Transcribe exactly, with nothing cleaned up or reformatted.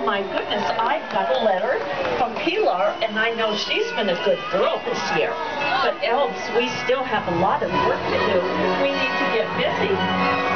my goodness, I got a letter from Pilar, and I know she's been a good girl this year. But Elves, we still have a lot of work to do. We need to get busy.